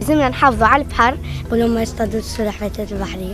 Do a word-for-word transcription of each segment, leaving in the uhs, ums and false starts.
لازمنا نحافظوا على البحر ولو ما يصطادوا السلاحفاتات البحرية.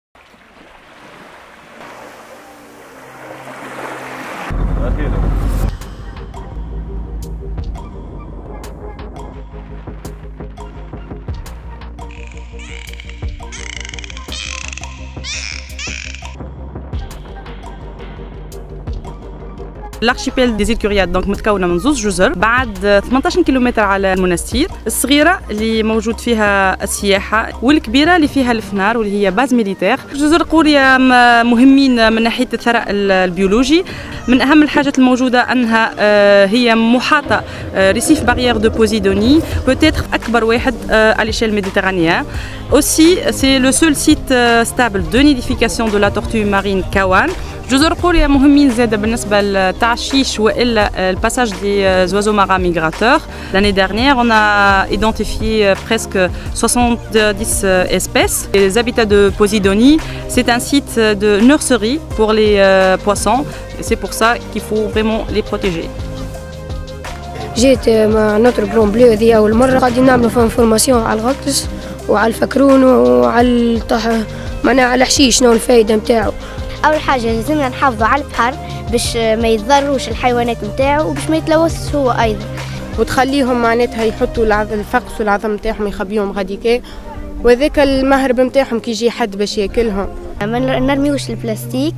الارشيبيل دي زيل كوريات دونك متكونه من زوج جزر بعد ثمانية عشر كيلومتر على المنستير، الصغيره اللي موجود فيها السياحه والكبيره اللي فيها الفنار واللي هي باز ميليتير. جزر قورية مهمين من ناحيه الثراء البيولوجي، من اهم الحاجات الموجوده انها هي محاطه ريسيف بارير دو بوزيدوني بوتيتر اكبر واحد على ليشيل ميديتيرانيان. Aussi, c'est le seul site stable de nidification de la tortue marine kawan. جزر قورية مهمين زادة بالنسبة للتعشيش وإلا الباساج des oiseaux marins migrateurs. L'année dernière, on a identifié presque soixante-dix espèces. Les habitats de Posidonie, c'est un site de nurserie pour les poissons. C'est pour ça qu'il faut vraiment les protéger. جيت مع نوتر جراند بلو هذه أول مرة، قاعدين نعملوا فيها انفورماسيون على الغطس وعلى الفكرون وعلى الطح معناها على الحشيش شنو الفايدة نتاعو. أول حاجة لازمنا نحافظوا على البحر باش ما يتضروش الحيوانات نتاعو وباش ما يتلوثش هو أيضا. وتخليهم معناتها يحطوا الفقس والعظم نتاعهم يخبيهم غاديكا، وذاك المهرب نتاعهم كي يجي حد باش ياكلهم. ما نرميوش البلاستيك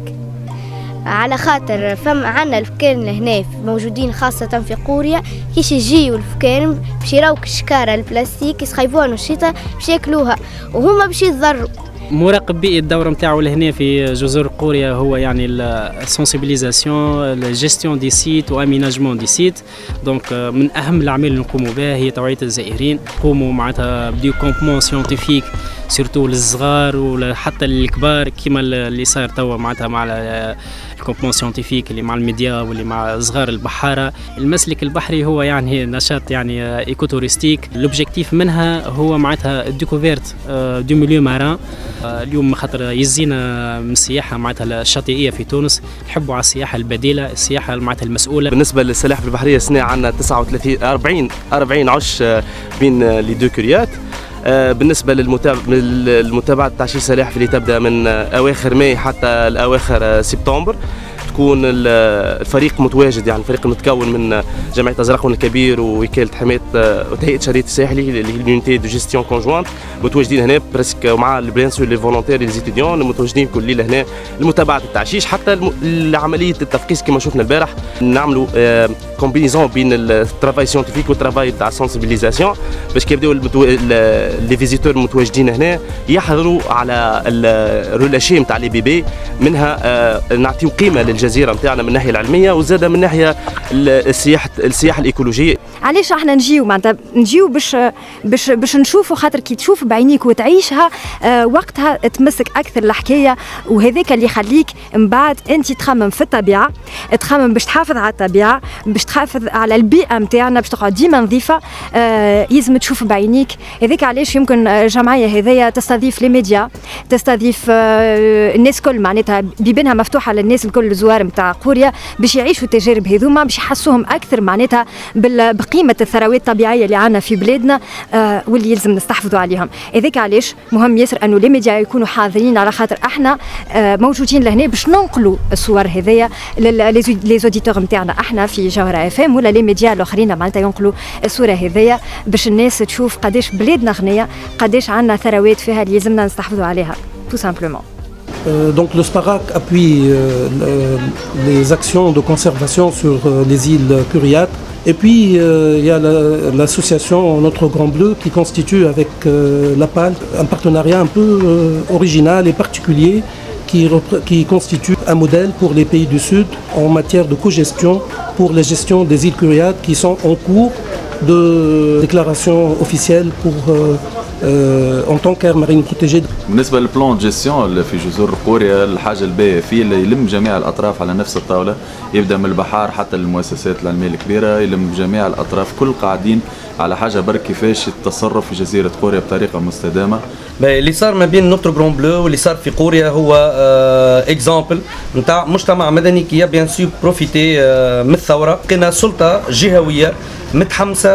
على خاطر فم عنا الفكان هنا موجودين خاصة في قورية، كيش يجيو الفكان باش يراوك الشكارة البلاستيك يسخيبوها الشتاء باش ياكلوها وهما باش يتضروا. مراقب بيئي الدور نتاعو لهنا في جزر قورية هو يعني السنسيبيليزاسيون، الجيستيون دي سيت واميناجمون دي سيت. دونك من اهم الاعمال اللي نقوموا بها هي توعية الزائرين، نقوموا معناتها بديو كومبمون سيونتيفيك سيرتو للصغار وحتى للكبار كيما اللي صاير توا معناتها مع الكومبمون سيونتيفيك اللي مع الميديا واللي مع صغار البحاره. المسلك البحري هو يعني نشاط يعني ايكو توريستيك، لوبجيكتيف منها هو معناتها الديكوفيرت دو ميليو ماران. اليوم خاطر يزينا من السياحه معناتها الشاطئيه في تونس، نحبوا على السياحه البديله، السياحه معناتها المسؤوله. بالنسبه للسلاحف البحريه السنه عندنا تسعة وثلاثين أربعين أربعين عش بين لي دو كوريات. بالنسبه للمتابعه التعشيش السلاحف اللي تبدا من اواخر ماي حتى الاواخر سبتمبر، تكون الفريق متواجد، يعني الفريق المتكون من جمعيه ازرقون الكبير ووكاله حمايه وتهيئه شريط الساحلي لونيتي دو جيستيون كونجوانت متواجدين هنا بريسك مع بيان سور لي فولونتير لي زيتيديون متواجدين كل ليله هنا لمتابعه التعشيش حتى عمليه التفقيس كما شفنا البارح. نعملوا كومبينيزون بين الترافاي سيونتيفيك والترافاي تاع سونسيبيليزاسيون باش كيبداو لي فيزيتور المتواجدين هنا يحضروا على الرولاشي نتاع لي بيبي، منها نعطيو قيمه للجزيره نتاعنا من الناحيه العلميه وزاده من ناحيه السياحه السياحه الايكولوجيه. علاش احنا نجيو معناتها نجيو باش باش باش نشوفوا، خاطر كي تشوف بعينيك وتعيشها آه وقتها تمسك اكثر الحكايه، وهذاك اللي يخليك من بعد انت تخمم في الطبيعه، تخمم باش تحافظ على الطبيعه، باش تحافظ على البيئه نتاعنا، باش تقعد ديما نظيفه. آه يلزم تشوف بعينيك. هذاك علاش يمكن الجمعيه هذيا تستضيف لي ميديا، تستضيف آه الناس الكل معناتها بيبانها مفتوحه للناس الكل الزوار نتاع قورية باش يعيشوا التجارب هذوما، باش يحسوهم اكثر معناتها بقيمه الثروات الطبيعيه اللي عندنا في بلادنا آه واللي يلزم نستحفظوا عليهم. هذاك علاش مهم ياسر انه لي ميديا يكونوا حاضرين، على خاطر احنا آه موجودين لهنا باش ننقلوا الصور هذيا لي زوديتور نتاعنا احنا في جوهره اف ام ولا لي ميديا الاخرين معناتها ينقلوا الصوره هذيا باش الناس تشوف قداش بلادنا غنيه، قداش عندنا ثروات فيها اللي يلزمنا نستحفظوا عليها تو سامبلومون. Euh, donc le SPARAC appuie euh, les actions de conservation sur euh, les îles Kuriat. Et puis euh, il y a l'association la, Notre Grand Bleu qui constitue avec euh, l'APAL un partenariat un peu euh, original et particulier qui, qui constitue un modèle pour les pays du Sud en matière de cogestion pour la gestion des îles Kuriat qui sont en cours de déclaration officielle pour euh, euh, en tant qu'aire marine protégée. بالنسبة للبلان جيستيون اللي في جزر قورية، الحاجة الباهية فيه اللي يلم جميع الأطراف على نفس الطاولة، يبدأ من البحار حتى المؤسسات العلمية الكبيرة، يلم جميع الأطراف كل قاعدين على حاجة برك كيفاش التصرف في جزيرة قورية بطريقة مستدامة. اللي صار ما بين نوتر جراند بلو واللي صار في قورية هو اكزامبل نتاع مجتمع مدني كي بيان سور بروفيتي من الثورة. لقينا سلطة جهوية متحمسة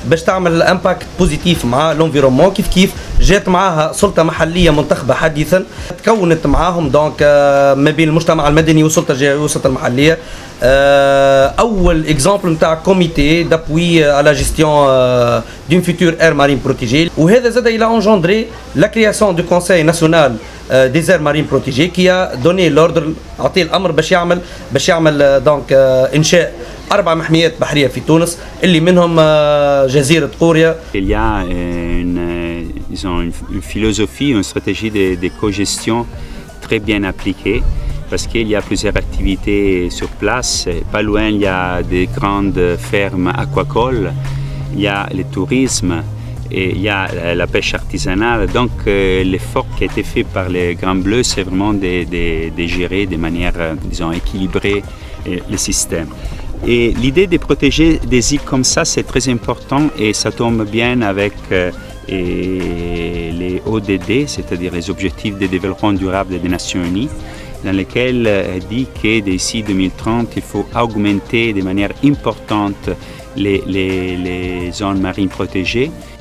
باش تعمل امباكت بوزيتيف مع لونفيرومون. كيف كيف جات معاها سلطه محليه منتخبه حديثا، تكونت معاهم دونك ما بين المجتمع المدني والسلطه الجهويه والسلطه المحليه اول اكزامبل نتاع كوميتي دابوي على جيستيون دون فيتور اير مارين بروتيجي. وهذا زاد الى انجوندري لا كرياسيون دو كونساي ناسيونال دي اير مارين بروتيجي كي ا دوني لوردر، عطيه الامر باش يعمل باش يعمل دونك انشاء اربع محميات بحريه في تونس اللي منهم جزيره قوريه. Il y a une, disons, une, une philosophie, une stratégie de, de co-gestion très bien appliquée parce qu'il y a plusieurs activités sur place. Pas loin, il y a des grandes fermes aquacoles, il y a le tourisme et il y a la pêche artisanale. Donc euh, l'effort qui a été fait par les Grands Bleus, c'est vraiment de, de, de gérer de manière, disons, équilibrée le système. Et l'idée de protéger des îles comme ça, c'est très important et ça tombe bien avec euh, et les O D D, c'est-à-dire les objectifs de développement durable des Nations Unies, dans lesquels elle dit que d'ici deux mille trente, il faut augmenter de manière importante les, les, les zones marines protégées.